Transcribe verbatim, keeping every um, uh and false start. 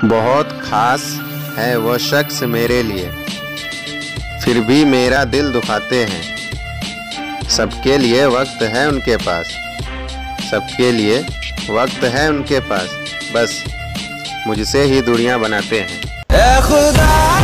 बहुत खास है वो शख्स मेरे लिए, फिर भी मेरा दिल दुखाते हैं। सबके लिए वक्त है उनके पास, सबके लिए वक्त है उनके पास, बस मुझसे ही दूरियां बनाते हैं। ऐ खुदा